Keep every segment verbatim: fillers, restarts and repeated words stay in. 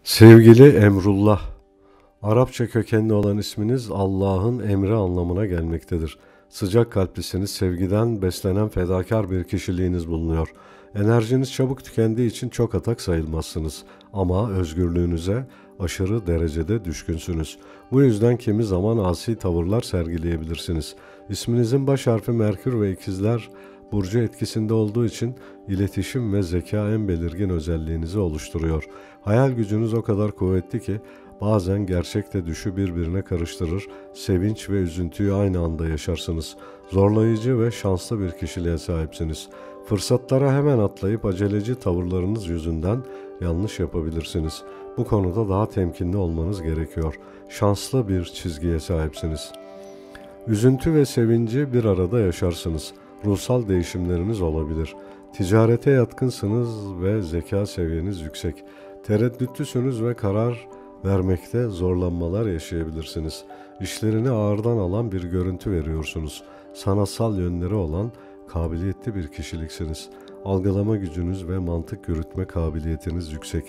Sevgili Emrullah, Arapça kökenli olan isminiz Allah'ın emri anlamına gelmektedir. Sıcak kalplisiniz, sevgiden beslenen fedakar bir kişiliğiniz bulunuyor. Enerjiniz çabuk tükendiği için çok atak sayılmazsınız ama özgürlüğünüze aşırı derecede düşkünsünüz. Bu yüzden kimi zaman asi tavırlar sergileyebilirsiniz. İsminizin baş harfi Merkür ve İkizler burcu etkisinde olduğu için iletişim ve zeka en belirgin özelliğinizi oluşturuyor. Hayal gücünüz o kadar kuvvetli ki bazen gerçekle düşü birbirine karıştırır, sevinç ve üzüntüyü aynı anda yaşarsınız. Zorlayıcı ve şanslı bir kişiliğe sahipsiniz. Fırsatlara hemen atlayıp aceleci tavırlarınız yüzünden yanlış yapabilirsiniz. Bu konuda daha temkinli olmanız gerekiyor. Şanslı bir çizgiye sahipsiniz. Üzüntü ve sevinci bir arada yaşarsınız. Ruhsal değişimleriniz olabilir. Ticarete yatkınsınız ve zeka seviyeniz yüksek. Tereddütlüsünüz ve karar vermekte zorlanmalar yaşayabilirsiniz. İşlerini ağırdan alan bir görüntü veriyorsunuz. Sanatsal yönleri olan kabiliyetli bir kişiliksiniz. Algılama gücünüz ve mantık yürütme kabiliyetiniz yüksek.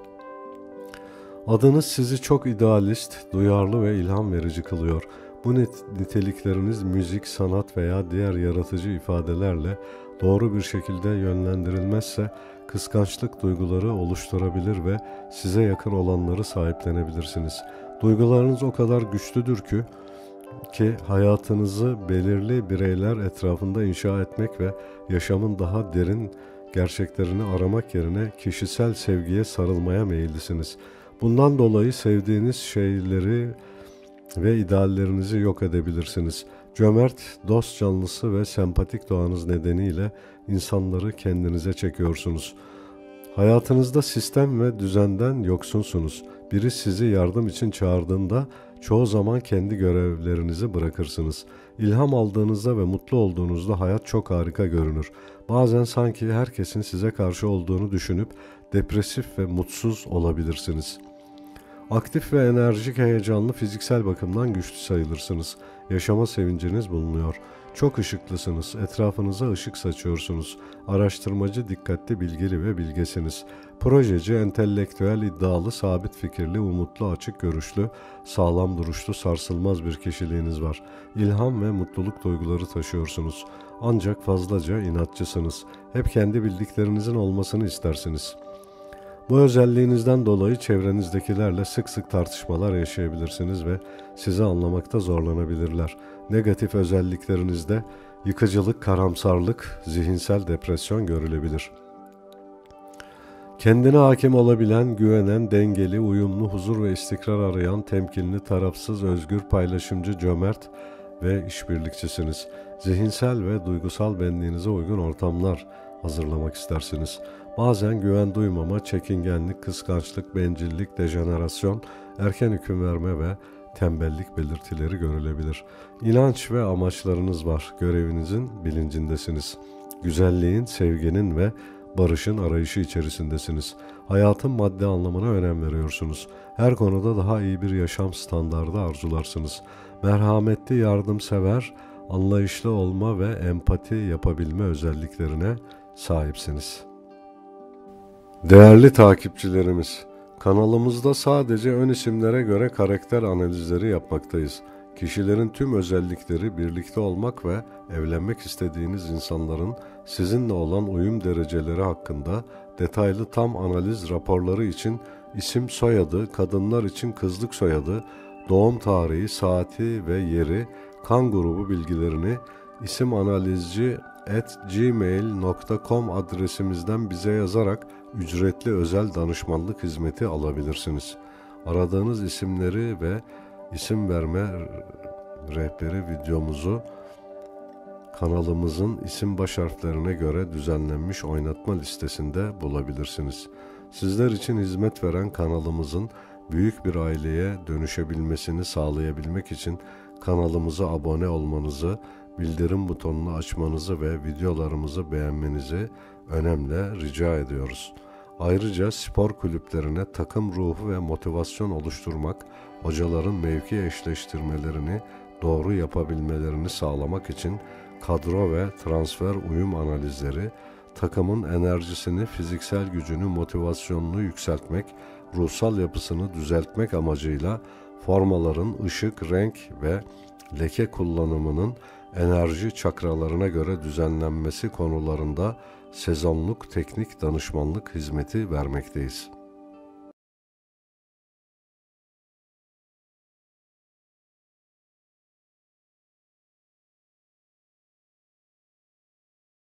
Adınız sizi çok idealist, duyarlı ve ilham verici kılıyor. Bu nitelikleriniz müzik, sanat veya diğer yaratıcı ifadelerle doğru bir şekilde yönlendirilmezse kıskançlık duyguları oluşturabilir ve size yakın olanları sahiplenebilirsiniz. Duygularınız o kadar güçlüdür ki, ki hayatınızı belirli bireyler etrafında inşa etmek ve yaşamın daha derin gerçeklerini aramak yerine kişisel sevgiye sarılmaya meyillisiniz. Bundan dolayı sevdiğiniz şeyleri ve ideallerinizi yok edebilirsiniz. Cömert, dost canlısı ve sempatik doğanız nedeniyle insanları kendinize çekiyorsunuz. Hayatınızda sistem ve düzenden yoksunsunuz. Biri sizi yardım için çağırdığında çoğu zaman kendi görevlerinizi bırakırsınız. İlham aldığınızda ve mutlu olduğunuzda hayat çok harika görünür. Bazen sanki herkesin size karşı olduğunu düşünüp depresif ve mutsuz olabilirsiniz. Aktif ve enerjik, heyecanlı, fiziksel bakımdan güçlü sayılırsınız. Yaşama sevinciniz bulunuyor. Çok ışıklısınız, etrafınıza ışık saçıyorsunuz. Araştırmacı, dikkatli, bilgili ve bilgesiniz. Projeci, entelektüel, iddialı, sabit fikirli, umutlu, açık görüşlü, sağlam duruşlu, sarsılmaz bir kişiliğiniz var. İlham ve mutluluk duyguları taşıyorsunuz. Ancak fazlaca inatçısınız. Hep kendi bildiklerinizin olmasını istersiniz. Bu özelliğinizden dolayı çevrenizdekilerle sık sık tartışmalar yaşayabilirsiniz ve sizi anlamakta zorlanabilirler. Negatif özelliklerinizde yıkıcılık, karamsarlık, zihinsel depresyon görülebilir. Kendine hakim olabilen, güvenen, dengeli, uyumlu, huzur ve istikrar arayan, temkinli, tarafsız, özgür, paylaşımcı, cömert ve işbirlikçisiniz. Zihinsel ve duygusal benliğinize uygun ortamlar hazırlamak istersiniz. Bazen güven duymama, çekingenlik, kıskançlık, bencillik, dejenerasyon, erken hüküm verme ve tembellik belirtileri görülebilir. İnanç ve amaçlarınız var. Görevinizin bilincindesiniz. Güzelliğin, sevginin ve barışın arayışı içerisindesiniz. Hayatın maddi anlamına önem veriyorsunuz. Her konuda daha iyi bir yaşam standardı arzularsınız. Merhametli, yardımsever, anlayışlı olma ve empati yapabilme özelliklerine sahipsiniz. Değerli takipçilerimiz, kanalımızda sadece ön isimlere göre karakter analizleri yapmaktayız. Kişilerin tüm özellikleri, birlikte olmak ve evlenmek istediğiniz insanların sizinle olan uyum dereceleri hakkında detaylı tam analiz raporları için isim soyadı, kadınlar için kızlık soyadı, doğum tarihi, saati ve yeri, kan grubu bilgilerini isimanalizci at gmail nokta com adresimizden bize yazarak ücretli özel danışmanlık hizmeti alabilirsiniz. Aradığınız isimleri ve isim verme rehberi videomuzu kanalımızın isim baş harflerine göre düzenlenmiş oynatma listesinde bulabilirsiniz. Sizler için hizmet veren kanalımızın büyük bir aileye dönüşebilmesini sağlayabilmek için kanalımıza abone olmanızı, bildirim butonunu açmanızı ve videolarımızı beğenmenizi önemli rica ediyoruz. Ayrıca spor kulüplerine takım ruhu ve motivasyon oluşturmak, hocaların mevki eşleştirmelerini doğru yapabilmelerini sağlamak için kadro ve transfer uyum analizleri, takımın enerjisini, fiziksel gücünü, motivasyonunu yükseltmek, ruhsal yapısını düzeltmek amacıyla formaların ışık, renk ve leke kullanımının enerji çakralarına göre düzenlenmesi konularında sezonluk teknik danışmanlık hizmeti vermekteyiz.